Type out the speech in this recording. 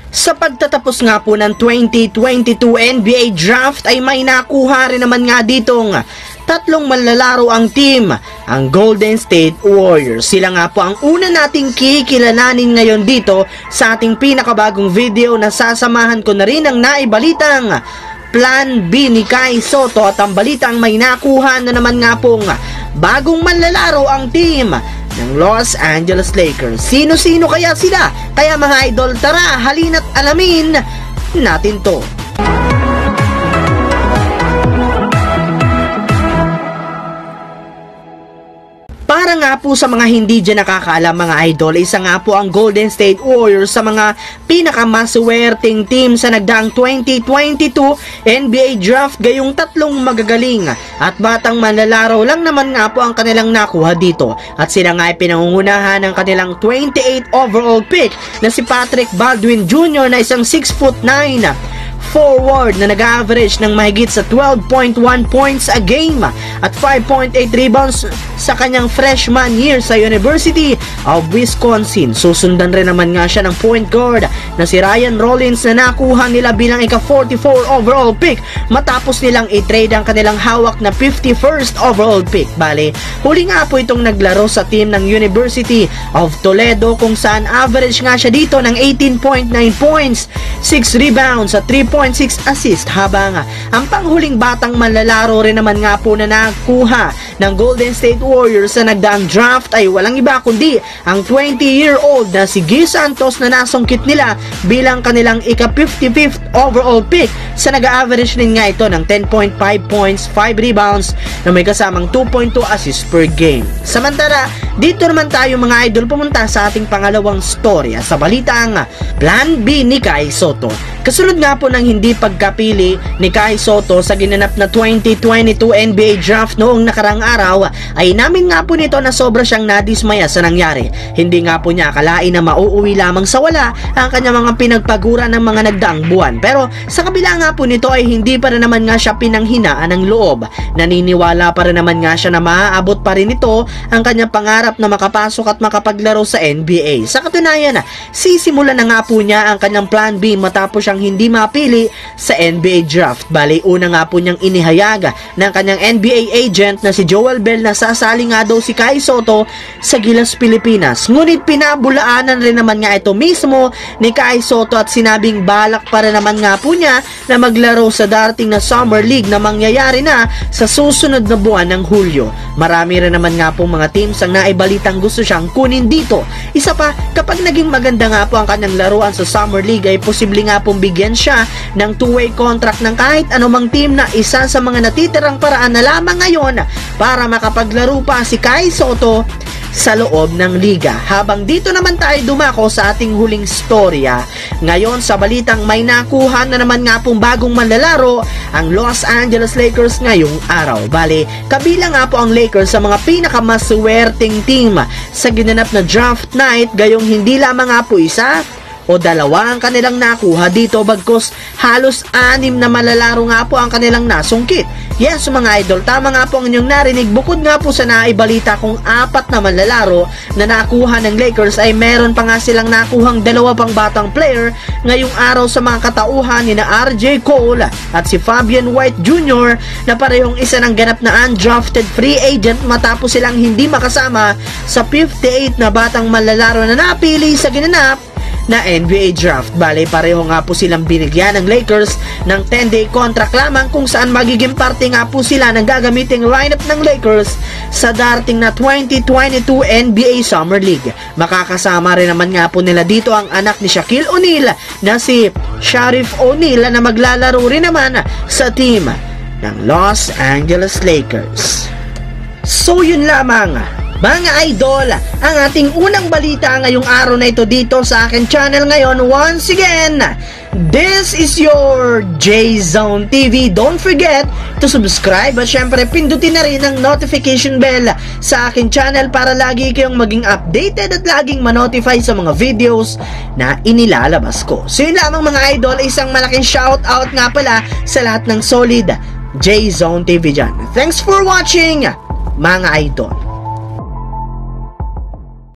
Sa pagtatapos nga po ng 2022 NBA Draft ay may nakuha rin naman nga ditong tatlong manlalaro ang team, ang Golden State Warriors. Sila nga po ang una nating kikilalanin ngayon dito sa ating pinakabagong video na sasamahan ko na rin ang naibalitang Plan B ni Kai Sotto at ang balitang may nakuha na naman nga pong bagong manlalaro ang team ng Los Angeles Lakers. Sino-sino kaya sila? Kaya mga idol, tara, halina't alamin natin to. Para nga po sa mga hindi dyan nakakaalam mga idol, isa nga po ang Golden State Warriors sa mga pinakamaswerteng team sa nagdaang 2022 NBA Draft, gayong tatlong magagaling at batang manlalaro lang naman nga po ang kanilang nakuha dito. At sila nga ay pinangungunahan ng kanilang 28 overall pick na si Patrick Baldwin Jr. na isang 6'9" forward na nag-average ng mahigit sa 12.1 points a game at 5.8 rebounds sa kanyang freshman year sa University of Wisconsin. Susundan rin naman nga siya ng point guard na si Ryan Rollins na nakuha nila bilang ika-44 overall pick matapos nilang i-trade ang kanilang hawak na 51st overall pick. Bale, huli nga po itong naglaro sa team ng University of Toledo kung saan average nga siya dito ng 18.9 points, 6 rebounds at 3.6 assist, habang ang panghuling batang manlalaro rin naman nga po na nakuha ng Golden State Warriors sa nagdaang draft ay walang iba kundi ang 20-year-old na si Guy Santos na nasungkit nila bilang kanilang ika-55th overall pick sa nag-average din nga ito ng 10.5 points, 5 rebounds na may kasamang 2.2 assists per game. Samantala, dito naman tayo mga idol pumunta sa ating pangalawang storya sa balitang Plan B ni Kai Sotto. Kasunod nga po ng hindi pagkapili ni Kai Sotto sa ginanap na 2022 NBA Draft noong nakarang araw, ay namin nga po nito na sobra siyang nadismaya sa nangyari. Hindi nga po niya akalain na mauuwi lamang sa wala ang kanyang mga pinagpagura ng mga nagdaang buwan. Pero sa kabila nga po nito ay hindi pa rin naman nga siya pinanghinaan ng loob. Naniniwala pa rin naman nga siya na maaabot pa rin ito ang kanyang pangarap na makapasok at makapaglaro sa NBA. Sa katunayan, sisimula na nga po niya ang kanyang Plan B matapos siyang hindi mapili sa NBA Draft. Bali, una nga po niyang inihayag ng kanyang NBA agent na si Joel Bell na sasali nga daw si Kai Sotto sa Gilas, Pilipinas. Ngunit pinabulaanan rin naman nga ito mismo ni Kai Sotto at sinabing balak para naman nga po niya na maglaro sa darating na Summer League na mangyayari na sa susunod na buwan ng Hulyo. Marami rin naman nga po mga teams ang naibalitang gusto siyang kunin dito. Isa pa, kapag naging maganda nga po ang kanyang laruan sa Summer League ay posible nga pong bigyan siya ng two-way contract ng kahit anumang team na isa sa mga natitirang paraan na lamang ngayon para makapaglaro pa si Kai Sotto sa loob ng liga. Habang dito naman tayo dumako sa ating huling storya, ngayon sa balitang may nakuha na naman nga pong bagong manlalaro ang Los Angeles Lakers ngayong araw. Bale, kabilang nga po ang Lakers sa mga pinakamaswerteng team sa ginanap na draft night, gayong hindi lamang nga po isa o dalawa ang kanilang nakuha dito, bagkus halos 6 na malalaro nga po ang kanilang nasungkit. Yes mga idol, tama nga po ang inyong narinig. Bukod nga po sa naibalita kung 4 na malalaro na nakuha ng Lakers ay meron pa nga silang nakuhang 2 pang batang player ngayong araw sa mga katauhan ni na RJ Cole at si Fabian White Jr. na parehong isa ng ganap na undrafted free agent matapos silang hindi makasama sa 58 na batang malalaro na napili sa ginanap na NBA Draft. Bale, pareho nga po silang binigyan ng Lakers ng 10-day contract lamang kung saan magiging parte nga po sila ng gagamiting lineup ng Lakers sa darating na 2022 NBA Summer League. Makakasama rin naman nga po nila dito ang anak ni Shaquille O'Neal na si Sharif O'Neal na maglalaro rin naman sa team ng Los Angeles Lakers. So yun lamang mga idol, ang ating unang balita ngayong araw na ito dito sa akin channel ngayon. Once again, this is your J-Zone TV. Don't forget to subscribe at syempre pindutin na rin ang notification bell sa akin channel para lagi kayong maging updated at laging manotify sa mga videos na inilalabas ko. So yun lamang mga idol, isang malaking shoutout nga pala sa lahat ng solid J-Zone TV dyan. Thanks for watching mga idol.